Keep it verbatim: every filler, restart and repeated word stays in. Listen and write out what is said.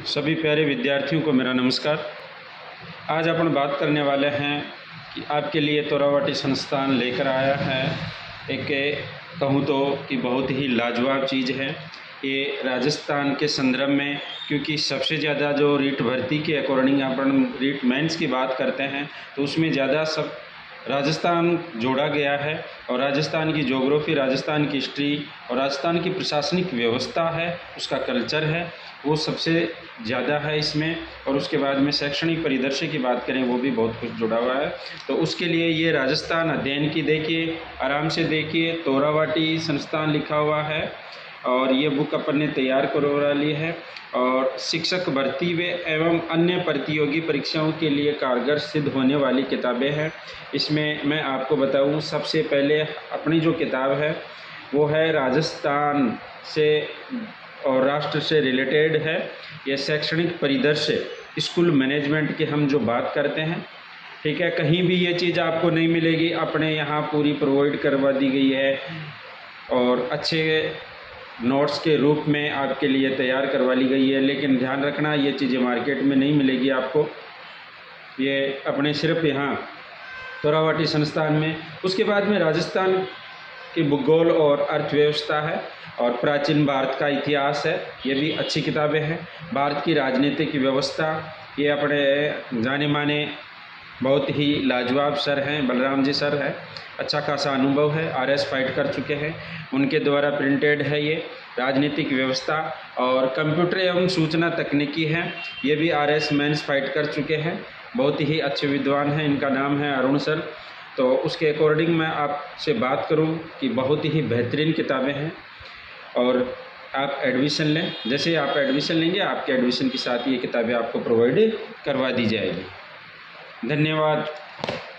सभी प्यारे विद्यार्थियों को मेरा नमस्कार। आज अपन बात करने वाले हैं कि आपके लिए तोरावटी संस्थान लेकर आया है एक कहूँ तो कि बहुत ही लाजवाब चीज़ है ये राजस्थान के संदर्भ में, क्योंकि सबसे ज़्यादा जो रीट भर्ती के अकॉर्डिंग अपन रीट मेंस की बात करते हैं तो उसमें ज़्यादा सब राजस्थान जोड़ा गया है। और राजस्थान की ज्योग्राफी, राजस्थान की हिस्ट्री और राजस्थान की प्रशासनिक व्यवस्था है, उसका कल्चर है, वो सबसे ज़्यादा है इसमें। और उसके बाद में शैक्षणिक परिदृश्य की बात करें वो भी बहुत कुछ जुड़ा हुआ है। तो उसके लिए ये राजस्थान अध्ययन की देखिए, आराम से देखिए, तोरावटी संस्थान लिखा हुआ है और ये बुक अपन ने तैयार करवा ली है। और शिक्षक भर्ती व एवं अन्य प्रतियोगी परीक्षाओं के लिए कारगर सिद्ध होने वाली किताबें हैं। इसमें मैं आपको बताऊं, सबसे पहले अपनी जो किताब है वो है राजस्थान से और राष्ट्र से रिलेटेड है। ये शैक्षणिक परिदृश्य, स्कूल मैनेजमेंट की हम जो बात करते हैं, ठीक है, कहीं भी ये चीज़ आपको नहीं मिलेगी, अपने यहाँ पूरी प्रोवाइड करवा दी गई है और अच्छे नोट्स के रूप में आपके लिए तैयार करवा ली गई है। लेकिन ध्यान रखना, ये चीज़ें मार्केट में नहीं मिलेगी आपको, ये अपने सिर्फ यहाँ तोरावटी संस्थान में। उसके बाद में राजस्थान की भूगोल और अर्थव्यवस्था है और प्राचीन भारत का इतिहास है, ये भी अच्छी किताबें हैं। भारत की राजनीतिक व्यवस्था, ये अपने जाने माने बहुत ही लाजवाब सर हैं, बलराम जी सर है, अच्छा खासा अनुभव है, आरएस फाइट कर चुके हैं, उनके द्वारा प्रिंटेड है ये। राजनीतिक व्यवस्था और कंप्यूटर एवं सूचना तकनीकी है, ये भी आरएस मेंस फाइट कर चुके हैं, बहुत ही अच्छे विद्वान हैं, इनका नाम है अरुण सर। तो उसके अकॉर्डिंग मैं आपसे बात करूं कि बहुत ही बेहतरीन किताबें हैं और आप एडमिशन लें। जैसे आप एडमिशन लेंगे, आपके एडमिशन के साथ ये किताबें आपको प्रोवाइड करवा दी जाएगी। धन्यवाद।